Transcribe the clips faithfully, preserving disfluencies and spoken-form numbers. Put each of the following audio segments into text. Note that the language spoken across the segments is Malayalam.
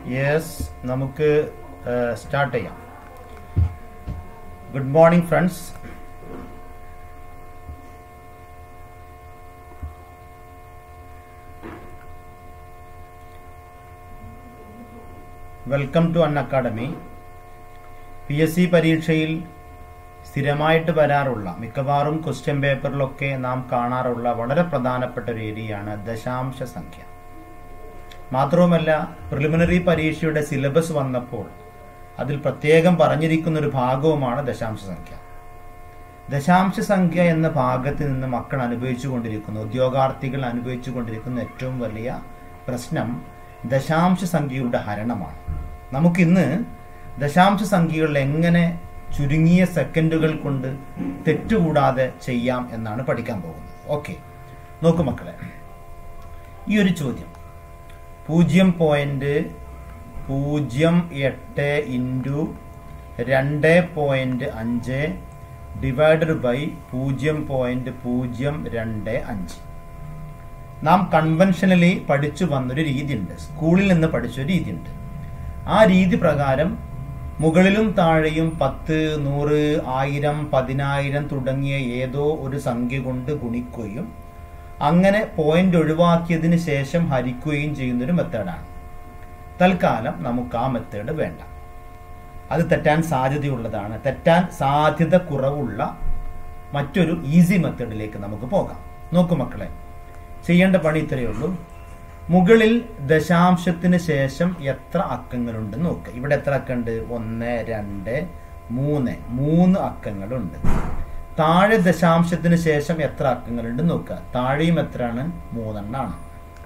Yes, നമുക്ക് സ്റ്റാർട്ട് ചെയ്യാം. Good morning friends. Welcome to Unacademy. P S C പരീക്ഷയിൽ സ്ഥിരമായിട്ട് വരാറുള്ള മിക്കവാറും ക്വസ്റ്റ്യൻ പേപ്പറിലൊക്കെ നാം കാണാറുള്ള വളരെ പ്രധാനപ്പെട്ട ഒരു ഏരിയയാണ് ദശാംശ സംഖ്യ. മാത്രവുമല്ല, പ്രിലിമിനറി പരീക്ഷയുടെ സിലബസ് വന്നപ്പോൾ അതിൽ പ്രത്യേകം പറഞ്ഞിരിക്കുന്ന ഒരു ഭാഗവുമാണ് ദശാംശ സംഖ്യ. ദശാംശ സംഖ്യ എന്ന ഭാഗത്ത് നിന്ന് മക്കൾ അനുഭവിച്ചു കൊണ്ടിരിക്കുന്ന ഉദ്യോഗാർത്ഥികൾ അനുഭവിച്ചു കൊണ്ടിരിക്കുന്ന ഏറ്റവും വലിയ പ്രശ്നം ദശാംശ സംഖ്യയുടെ ഹരണമാണ്. നമുക്കിന്ന് ദശാംശ സംഖ്യകൾ എങ്ങനെ ചുരുങ്ങിയ സെക്കൻഡുകൾ കൊണ്ട് തെറ്റുകൂടാതെ ചെയ്യാം എന്നാണ് പഠിക്കാൻ പോകുന്നത്. ഓക്കെ, നോക്കൂ മക്കളെ, ഈ ഒരു ചോദ്യം പൂജ്യം പോയിന്റ് പൂജ്യം എട്ട് ഇൻറ്റു രണ്ട് പോയിന്റ് അഞ്ച് ഡിവൈഡഡ് ബൈ പൂജ്യം പോയിന്റ് പൂജ്യം രണ്ട് അഞ്ച്. നാം കൺവെൻഷനലി പഠിച്ചു വന്നൊരു രീതിയുണ്ട്, സ്കൂളിൽ നിന്ന് പഠിച്ചൊരു രീതിയുണ്ട്. ആ രീതി പ്രകാരം മുകളിലും താഴെയും പത്ത്, നൂറ്, ആയിരം, പതിനായിരം തുടങ്ങിയ ഏതോ ഒരു സംഖ്യ കൊണ്ട് ഗുണിക്കുകയും അങ്ങനെ പോയിന്റ് ഒഴിവാക്കിയതിന് ശേഷം ഹരിക്കുകയും ചെയ്യുന്നൊരു മെത്തേഡാണ്. തൽക്കാലം നമുക്ക് ആ മെത്തേഡ് വേണ്ട, അത് തെറ്റാൻ സാധ്യതയുള്ളതാണ്. തെറ്റാൻ സാധ്യത കുറവുള്ള മറ്റൊരു ഈസി മെത്തേഡിലേക്ക് നമുക്ക് പോകാം. നോക്കൂ മക്കളെ, ചെയ്യേണ്ട പണി ഇത്രയേ ഉള്ളൂ. മുകളിൽ ദശാംശത്തിന് ശേഷം എത്ര അക്കങ്ങളുണ്ട് നോക്കുക. ഇവിടെ എത്ര അക്കമുണ്ട്? ഒന്ന്, രണ്ട്, മൂന്ന്. മൂന്ന് അക്കങ്ങളുണ്ട്. താഴെ ദശാംശത്തിന് ശേഷം എത്ര അക്കങ്ങളുണ്ട് നോക്കുക. താഴെയും എത്രയാണ്? മൂന്നെണ്ണാണ്.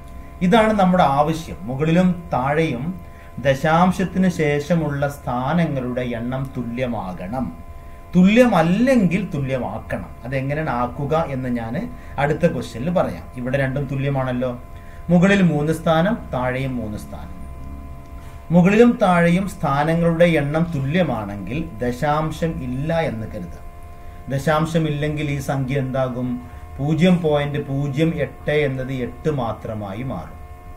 ഇതാണ് നമ്മുടെ ആവശ്യം. മുകളിലും താഴെയും ദശാംശത്തിന് ശേഷമുള്ള സ്ഥാനങ്ങളുടെ എണ്ണം തുല്യമാകണം. തുല്യമല്ലെങ്കിൽ തുല്യമാക്കണം. അതെങ്ങനെയാണ് ആക്കുക എന്ന് ഞാൻ അടുത്ത ക്വസ്റ്റ്യനിൽ പറയാം. ഇവിടെ രണ്ടും തുല്യമാണല്ലോ. മുകളിൽ മൂന്ന് സ്ഥാനം, താഴെയും മൂന്ന് സ്ഥാനം. മുകളിലും താഴെയും സ്ഥാനങ്ങളുടെ എണ്ണം തുല്യമാണെങ്കിൽ ദശാംശം ഇല്ല എന്ന് കരുതാം. ദശാംശം ഇല്ലെങ്കിൽ ഈ സംഖ്യ എന്താകും? പൂജ്യം പോയിന്റ് പൂജ്യം എട്ട് എന്നത് എട്ട് മാത്രമായി മാറും.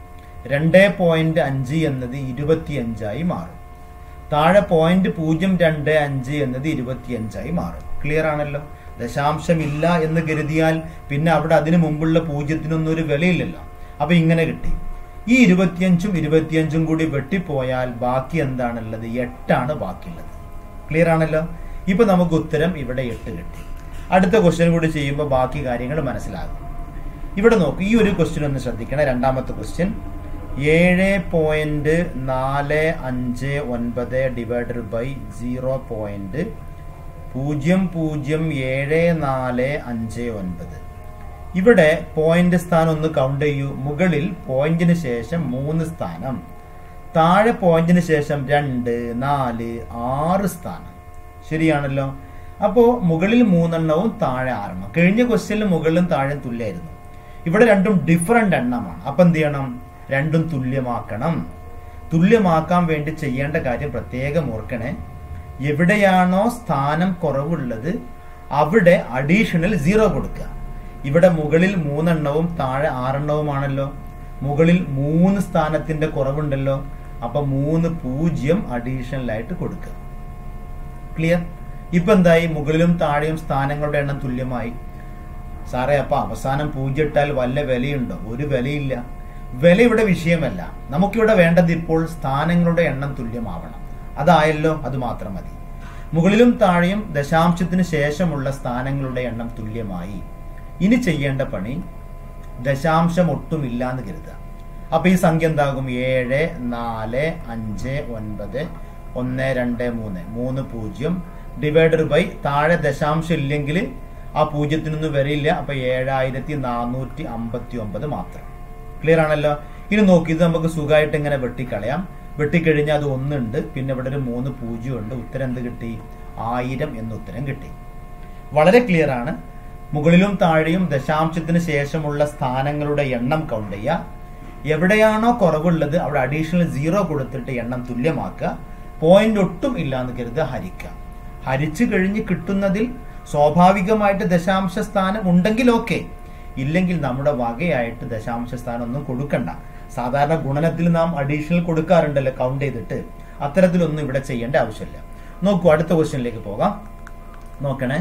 രണ്ട് പോയിന്റ് അഞ്ച് എന്നത് ഇരുപത്തിയഞ്ചായി മാറും. താഴെ പോയിന്റ് പൂജ്യം രണ്ട് അഞ്ച് എന്നത് ഇരുപത്തിയഞ്ചായി മാറും. ക്ലിയർ ആണല്ലോ? ദശാംശം ഇല്ല എന്ന് കരുതിയാൽ പിന്നെ അവിടെ അതിനു മുമ്പുള്ള പൂജ്യത്തിനൊന്നും ഒരു വിലയില്ലല്ലോ. അപ്പൊ ഇങ്ങനെ കിട്ടി. ഈ ഇരുപത്തിയഞ്ചും ഇരുപത്തിയഞ്ചും കൂടി വെട്ടിപ്പോയാൽ ബാക്കി എന്താണുള്ളത്? എട്ടാണ് ബാക്കിയുള്ളത്. ക്ലിയർ ആണല്ലോ? ഇപ്പൊ നമുക്ക് ഉത്തരം ഇവിടെ എട്ട് കിട്ടി. അടുത്ത ക്വസ്റ്റ്യൻ കൂടി ചെയ്യുമ്പോൾ ബാക്കി കാര്യങ്ങൾ മനസ്സിലാകും. ഇവിടെ നോക്കൂ, ഈ ഒരു ക്വസ്റ്റ്യൻ ഒന്ന് ശ്രദ്ധിക്കണം. രണ്ടാമത്തെ ക്വസ്റ്റ്യൻ ഏഴ് പോയിന്റ് നാല് അഞ്ച് ഒൻപത് ഡിവൈഡഡ് ബൈ സീറോ പോയിന്റ് പൂജ്യം പൂജ്യം ഏഴ് നാല് അഞ്ച് ഒൻപത്. ഇവിടെ പോയിന്റ് സ്ഥാനം ഒന്ന് കൗണ്ട് ചെയ്യൂ. മുകളിൽ പോയിന്റിന് ശേഷം മൂന്ന് സ്ഥാനം, താഴെ പോയിന്റിന് ശേഷം രണ്ട്, നാല്, ആറ് സ്ഥാനം. ശരിയാണല്ലോ? അപ്പോ മുകളിൽ മൂന്നെണ്ണവും താഴെ ആറെണ്ണം. കഴിഞ്ഞ ക്വസ്റ്റ്യനിൽ മുകളിലും താഴെയും തുല്യമായിരുന്നു. ഇവിടെ രണ്ടും ഡിഫറന്റ് എണ്ണമാണ്. അപ്പൊ എന്ത് ചെയ്യണം? രണ്ടും തുല്യമാക്കണം. തുല്യമാക്കാൻ വേണ്ടി ചെയ്യേണ്ട കാര്യം പ്രത്യേകം ഓർക്കണേ. എവിടെയാണോ സ്ഥാനം കുറവുള്ളത് അവിടെ അഡീഷണൽ സീറോ കൊടുക്കുക. ഇവിടെ മുകളിൽ മൂന്നെണ്ണവും താഴെ ആറെണ്ണവുമാണല്ലോ. മുകളിൽ മൂന്ന് സ്ഥാനത്തിന്റെ കുറവുണ്ടല്ലോ. അപ്പൊ മൂന്ന് പൂജ്യം അഡീഷണൽ ആയിട്ട് കൊടുക്കുക. ക്ലിയർ? ഇപ്പൊ എന്തായി? മുകളിലും താഴെയും സ്ഥാനങ്ങളുടെ എണ്ണം തുല്യമായി. സാറേ, അപ്പൊ അവസാനം പൂജ്യം ഇട്ടാൽ വല്ല വിലയുണ്ടോ? ഒരു വിലയില്ല. വില ഇവിടെ വിഷയമല്ല. നമുക്കിവിടെ വേണ്ടത് ഇപ്പോൾ സ്ഥാനങ്ങളുടെ എണ്ണം തുല്യമാവണം. അതായല്ലോ, അത് മാത്രം മതി. മുകളിലും താഴെയും ദശാംശത്തിന് ശേഷമുള്ള സ്ഥാനങ്ങളുടെ എണ്ണം തുല്യമായി. ഇനി ചെയ്യേണ്ട പണി ദശാംശം ഒട്ടുമില്ല എന്ന് കരുതുക. അപ്പൊ ഈ സംഖ്യ എന്താകും? ഏഴ് നാല് അഞ്ച് ഒൻപത് ഒന്ന് രണ്ട് മൂന്ന്. മൂന്ന് പൂജ്യം ഡിവൈഡഡ് ബൈ താഴെ ദശാംശം ഇല്ലെങ്കിൽ ആ പൂജ്യത്തിനൊന്നും വരില്ല. അപ്പൊ ഏഴായിരത്തി നാനൂറ്റി അമ്പത്തി ഒമ്പത് മാത്രം. ക്ലിയർ ആണല്ലോ? ഇനി നോക്കി, ഇത് നമുക്ക് സുഖമായിട്ട് ഇങ്ങനെ വെട്ടിക്കളയാം. വെട്ടിക്കഴിഞ്ഞാൽ അത് ഒന്നുണ്ട്, പിന്നെ ഇവിടെ ഒരു മൂന്ന് പൂജ്യം ഉണ്ട്. ഉത്തരം എന്ത് കിട്ടി? ആയിരം എന്ന് ഉത്തരം കിട്ടി. വളരെ ക്ലിയർ ആണ്. മുകളിലും താഴെയും ദശാംശത്തിന് ശേഷമുള്ള സ്ഥാനങ്ങളുടെ എണ്ണം കൗണ്ട് ചെയ്യുക. എവിടെയാണോ കുറവുള്ളത് അവിടെ അഡീഷണൽ സീറോ കൊടുത്തിട്ട് എണ്ണം തുല്യമാക്കുക. പോയിന്റ് ഒട്ടും ഇല്ല എന്ന് കരുതുക, ഹരിക്കുക. ഹരിച്ചു കഴിഞ്ഞ് കിട്ടുന്നതിൽ സ്വാഭാവികമായിട്ട് ദശാംശ സ്ഥാനം ഉണ്ടെങ്കിൽ ഓക്കെ, ഇല്ലെങ്കിൽ നമ്മുടെ വകയായിട്ട് ദശാംശ സ്ഥാനം ഒന്നും കൊടുക്കണ്ട. സാധാരണ ഗുണനത്തിൽ നാം അഡീഷണൽ കൊടുക്കാറുണ്ടല്ലോ കൗണ്ട് ചെയ്തിട്ട്. അത്തരത്തിലൊന്നും ഇവിടെ ചെയ്യേണ്ട ആവശ്യമില്ല. നോക്കൂ, അടുത്ത ക്വസ്റ്റ്യനിലേക്ക് പോകാം. നോക്കണേ,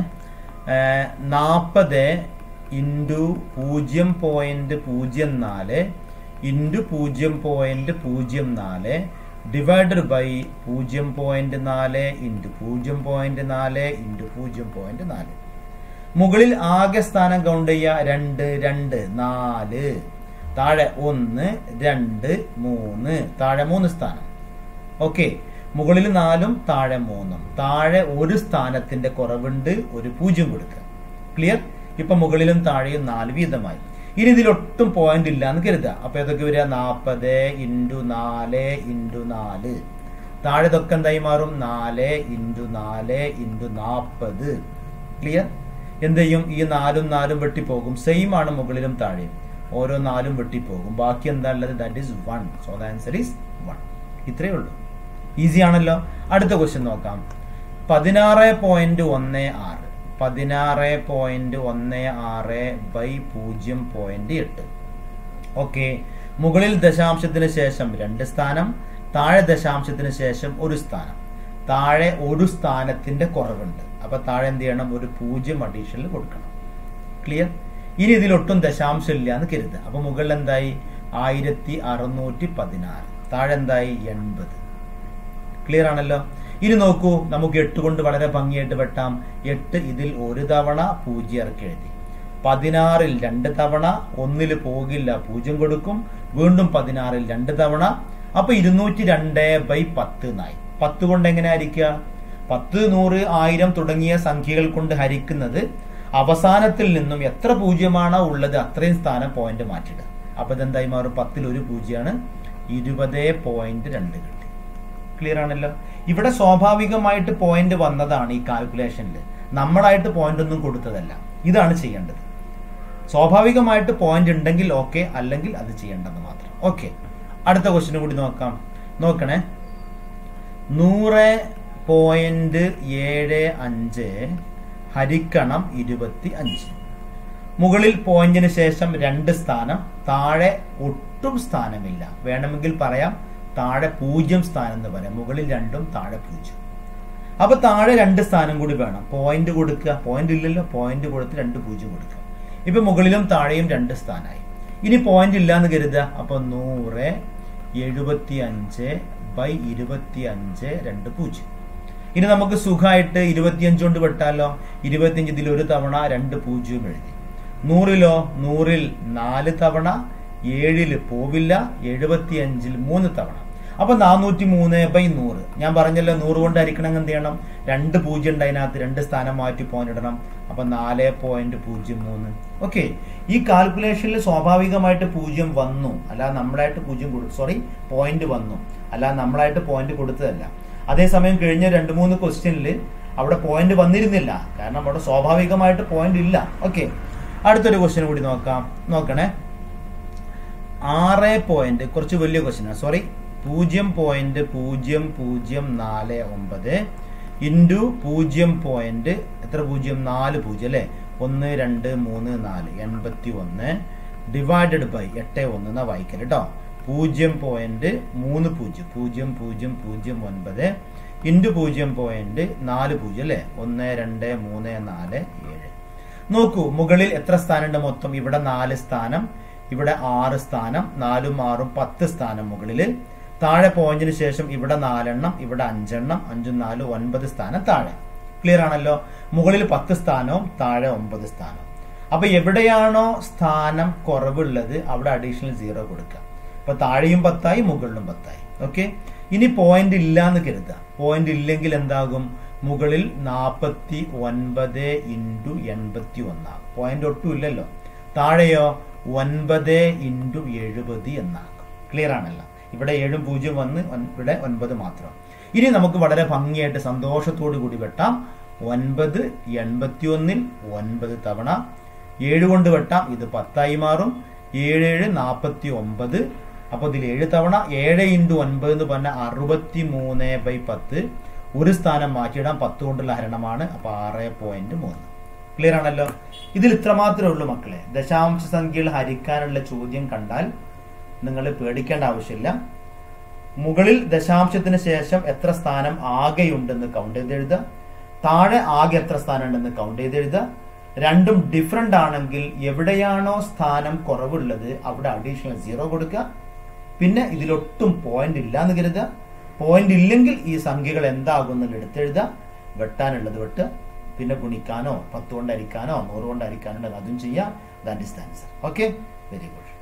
നാൽപ്പത് ഇൻറ്റു പൂജ്യം പോയിന്റ് പൂജ്യം നാല് ഇൻറ്റു പൂജ്യം പോയിന്റ് പൂജ്യം നാല് ഡിവൈഡഡ് ബൈ പൂജ്യം പോയിന്റ് നാല് ഇൻറ്റു പൂജ്യം പോയിന്റ് നാല് ഇൻറ്റു പൂജ്യം പോയിന്റ് നാല്. മുകളിൽ ആകെ സ്ഥാനം കൗണ്ട് ചെയ്യുക. രണ്ട്, രണ്ട്, നാല്, താഴെ ഒന്ന്, രണ്ട്, മൂന്ന്, താഴെ മൂന്ന് സ്ഥാനം. ഓക്കെ, മുകളിൽ നാലും താഴെ മൂന്നും. താഴെ ഒരു സ്ഥാനത്തിന്റെ കുറവുണ്ട്, ഒരു പൂജ്യം കൊടുക്കുക. ക്ലിയർ? ഇപ്പൊ മുകളിലും താഴെയും നാല് വീതമായി. ഇനി ഇതിലൊട്ടും പോയിന്റ് ഇല്ല എന്ന് കരുതുക. അപ്പൊ ഏതൊക്കെ വരിക? നാൽപ്പത് ഇൻറ്റു നാല് ഇൻറ്റു നാല്. താഴെ ഇതൊക്കെ എന്തായി മാറും? നാല് ഇൻറ്റു നാല് ഇൻറ്റു നാൽപ്പത്. ക്ലിയർ? എന്ത് ചെയ്യും? ഈ നാലും നാലും വെട്ടിപ്പോകും. സെയിം ആണ് മുകളിലും താഴെയും. ഓരോ നാലും വെട്ടിപ്പോകും. ബാക്കി എന്താ ഉള്ളത്? That is one. So the answer is one. ഇത്രയേ ഉള്ളൂ. ഈസി ആണല്ലോ. അടുത്ത ക്വസ്റ്റ്യൻ നോക്കാം. പതിനാറ് പോയിന്റ് ഒന്ന് ആറ് പതിനാറ് പോയിന്റ് ഒന്ന് ആറ് ബൈ പൂജ്യം പോയിന്റ് എട്ട്. ഓക്കെ, മുകളിൽ ദശാംശത്തിന് ശേഷം രണ്ട് സ്ഥാനം, താഴെ ദശാംശത്തിന് ശേഷം ഒരു സ്ഥാനം. താഴെ ഒരു സ്ഥാനത്തിന്റെ കുറവുണ്ട്. അപ്പൊ താഴെ എന്ത് ചെയ്യണം? ഒരു പൂജ്യം അഡീഷണൽ കൊടുക്കണം. ക്ലിയർ? ഇനി ഇതിലൊട്ടും ദശാംശം ഇല്ല എന്ന് കരുതുക. അപ്പൊ മുകളിൽ എന്തായി? ആയിരത്തി അറുന്നൂറ്റി പതിനാറ്. താഴെ എന്തായി? എൺപത്. ക്ലിയർ ആണല്ലോ. ഇനി നോക്കൂ, നമുക്ക് എട്ട് കൊണ്ട് വളരെ ഭംഗിയായിട്ട് വെട്ടാം. എട്ട് ഇതിൽ ഒരു തവണ പൂജ്യം ഇറക്കി എഴുതി. പതിനാറിൽ രണ്ട് തവണ, ഒന്നിൽ പോകില്ല, പൂജ്യം കൊടുക്കും. വീണ്ടും പതിനാറിൽ രണ്ട് തവണ. അപ്പൊ ഇരുന്നൂറ്റി രണ്ട് ബൈ പത്ത് എന്നായി. പത്ത് കൊണ്ട് എങ്ങനെ ഹരിക്കുക? പത്ത്, നൂറ്, ആയിരം തുടങ്ങിയ സംഖ്യകൾ കൊണ്ട് ഹരിക്കുന്നത് അവസാനത്തിൽ നിന്നും എത്ര പൂജ്യമാണോ ഉള്ളത് അത്രയും സ്ഥാനം പോയിന്റ് മാറ്റിയിടുക. അപ്പൊ ഇതെന്തായി മാറും? പത്തിൽ ഒരു പൂജ്യമാണ്. ഇരുപത് പോയിന്റ് രണ്ട് കിട്ടി. ക്ലിയർ ആണല്ലോ. ഇവിടെ സ്വാഭാവികമായിട്ട് പോയിന്റ് വന്നതാണ് ഈ കാൽക്കുലേഷനിൽ. നമ്മളായിട്ട് പോയിന്റ് ഒന്നും കൊടുത്തതല്ല. ഇതാണ് ചെയ്യേണ്ടത്. സ്വാഭാവികമായിട്ട് പോയിന്റ് ഉണ്ടെങ്കിൽ ഓക്കെ, അല്ലെങ്കിൽ അത് ചെയ്യേണ്ടത് മാത്രം. ഓക്കെ, അടുത്ത ക്വസ്റ്റ്യൻ കൂടി നോക്കാം. നോക്കണേ, നൂറ് പോയിന്റ് ഏഴ് അഞ്ച് ഹരിക്കണം ഇരുപത്തി അഞ്ച്. മുകളിൽ പോയിന്റിന് ശേഷം രണ്ട് സ്ഥാനം, താഴെ ഒട്ടും സ്ഥാനമില്ല. വേണമെങ്കിൽ പറയാം താഴെ പൂജ്യം സ്ഥാനം എന്ന് പറയാം. മുകളിൽ രണ്ടും, താഴെ പൂജ്യം. അപ്പൊ താഴെ രണ്ട് സ്ഥാനം കൂടി വേണം. പോയിന്റ് കൊടുക്കുക. പോയിന്റ് ഇല്ലല്ലോ, പോയിന്റ് കൊടുത്ത് രണ്ട് പൂജ്യം കൊടുക്കുക. ഇപ്പൊ മുകളിലും താഴെയും രണ്ട് സ്ഥാനമായി. ഇനി പോയിന്റ് ഇല്ല എന്ന് കരുതുക. അപ്പൊ നൂറ് എഴുപത്തി അഞ്ച് ബൈ ഇരുപത്തി അഞ്ച് രണ്ട് പൂജ്യം. ഇനി നമുക്ക് സുഖമായിട്ട് ഇരുപത്തിയഞ്ച് കൊണ്ട് വെട്ടാലോ. ഇരുപത്തിയഞ്ച് ഇതിൽ ഒരു തവണ, രണ്ട് പൂജ്യം എഴുതി. നൂറിലോ? നൂറിൽ നാല് തവണ, ഏഴില് പോവില്ല, എഴുപത്തി അഞ്ചിൽ മൂന്ന് തവണ. അപ്പൊ നാനൂറ്റി മൂന്ന് ബൈ നൂറ്. ഞാൻ പറഞ്ഞല്ലോ നൂറ് കൊണ്ട് ഹരിക്കണമെങ്കിൽ എന്ത് ചെയ്യണം? രണ്ട് പൂജ്യം ഉണ്ട് അതിനകത്ത്, രണ്ട് സ്ഥാനം മാറ്റി പോയിന്റ് ഇടണം. അപ്പൊ നാല് പോയിന്റ് പൂജ്യം മൂന്ന്. ഓക്കെ, ഈ കാൽക്കുലേഷനിൽ സ്വാഭാവികമായിട്ട് പൂജ്യം വന്നു, അല്ലാതെ നമ്മളായിട്ട് പൂജ്യം കൊടുത്തു. സോറി, പോയിന്റ് വന്നു, അല്ലാതെ നമ്മളായിട്ട് പോയിന്റ് കൊടുത്തതല്ല. അതേസമയം കഴിഞ്ഞ രണ്ട് മൂന്ന് ക്വസ്റ്റ്യനിൽ അവിടെ പോയിന്റ് വന്നിരുന്നില്ല, കാരണം അവിടെ സ്വാഭാവികമായിട്ട് പോയിന്റ് ഇല്ല. ഓക്കെ, അടുത്തൊരു ക്വസ്റ്റ്യൻ കൂടി നോക്കാം. നോക്കണേ, ആറ് പോയിന്റ് കുറച്ച് വലിയ ക്വസ്റ്റ്യനാണ്. സോറി, പൂജ്യം പോയിന്റ് പൂജ്യം പൂജ്യം നാല് ഒമ്പത് ഇൻറ്റു പൂജ്യം പോയിന്റ് എത്ര പൂജ്യം? നാല് പൂജ്യം അല്ലെ. ഒന്ന്, രണ്ട്, മൂന്ന്, നാല്, എൺപത്തി ഒന്ന് ഡിവൈഡഡ് ബൈ എട്ട് ഒന്ന് എന്നാ വായിക്കല് കേട്ടോ. പൂജ്യം പോയിന്റ് മൂന്ന് പൂജ്യം പൂജ്യം പൂജ്യം പൂജ്യം ഒൻപത് ഇൻറ്റു പൂജ്യം പോയിന്റ് നാല് പൂജ്യം അല്ലെ. ഒന്ന്, രണ്ട്, മൂന്ന്, നാല്, ഏഴ്. നോക്കൂ, മുകളിൽ എത്ര സ്ഥാനമുണ്ട് മൊത്തം? ഇവിടെ നാല് സ്ഥാനം, ഇവിടെ ആറ് സ്ഥാനം, നാലും ആറും പത്ത് സ്ഥാനം മുകളിൽ. താഴെ പോയിന്റിന് ശേഷം ഇവിടെ നാലെണ്ണം, ഇവിടെ അഞ്ചെണ്ണം, അഞ്ചും നാലും ഒൻപത് സ്ഥാനം താഴെ. ക്ലിയർ ആണല്ലോ. മുകളിൽ പത്ത് സ്ഥാനവും താഴെ ഒമ്പത് സ്ഥാനം. അപ്പൊ എവിടെയാണോ സ്ഥാനം കുറവുള്ളത് അവിടെ അഡീഷണൽ സീറോ കൊടുക്കുക. അപ്പൊ താഴെയും പത്തായി, മുകളിലും പത്തായി. ഓക്കെ, ഇനി പോയിന്റ് ഇല്ല എന്ന് കരുതുക. പോയിന്റ് ഇല്ലെങ്കിൽ എന്താകും? മുകളിൽ നാൽപ്പത്തി ഒൻപത് ഇൻറ്റു എൺപത്തി ഒന്നാകും. പോയിന്റ് ഒട്ടും ഇല്ലല്ലോ. താഴെയോ? ഒൻപത് ഇൻറ്റു എഴുപത് എന്നാകും. ക്ലിയർ ആണല്ലോ. ഇവിടെ ഏഴും പൂജ്യം വന്ന് ഇവിടെ ഒൻപത് മാത്രം. ഇനി നമുക്ക് വളരെ ഭംഗിയായിട്ട് സന്തോഷത്തോടു കൂടി വെട്ടാം. ഒൻപത് എൺപത്തി ഒന്നിൽ ഒൻപത് തവണ, ഏഴ് കൊണ്ട് വെട്ടാം, ഇത് പത്തായി മാറും. ഏഴ് ഏഴ് നാൽപ്പത്തി ഒമ്പത്. അപ്പൊ ഇതിൽ ഏഴ് തവണ, ഏഴ് ഇൻറ്റു ഒൻപത് എന്ന് പറഞ്ഞാൽ അറുപത്തി മൂന്ന് ബൈ പത്ത്. ഒരു സ്ഥാനം മാറ്റിയിടാം, പത്ത് കൊണ്ടുള്ള ഹരണമാണ്. അപ്പൊ ആറ് പോയിന്റ് മൂന്ന്. ക്ലിയർ ആണല്ലോ. ഇതിൽ ഇത്ര മാത്രമേ ഉള്ളൂ മക്കളെ. ദശാംശ സംഖ്യകൾ ഹരിക്കാനുള്ള ചോദ്യം കണ്ടാൽ നിങ്ങൾ പേടിക്കേണ്ട ആവശ്യമില്ല. മുകളിൽ ദശാംശത്തിന് ശേഷം എത്ര സ്ഥാനം ആകെയുണ്ടെന്ന് കൗണ്ട് ചെയ്ത് എഴുതുക, താഴെ ആകെ എത്ര സ്ഥാനം ഉണ്ടെന്ന് കൗണ്ട് ചെയ്ത് എഴുതുക. രണ്ടും ഡിഫറെന്റ് ആണെങ്കിൽ എവിടെയാണോ സ്ഥാനം കുറവുള്ളത് അവിടെ അഡീഷണൽ സീറോ കൊടുക്കുക. പിന്നെ ഇതിലൊട്ടും പോയിന്റ് ഇല്ല എന്ന് കരുതുക. പോയിന്റ് ഇല്ലെങ്കിൽ ഈ സംഖ്യകൾ എന്താകുമെന്ന് എടുത്തെഴുതുക. വെട്ടാനുള്ളത് വെട്ട്, പിന്നെ ഗുണിക്കാനോ പത്ത് കൊണ്ട് അരിക്കാനോ നൂറ് കൊണ്ട് അരിക്കാനോ അതും ചെയ്യാം. That is the answer. Okay, very good.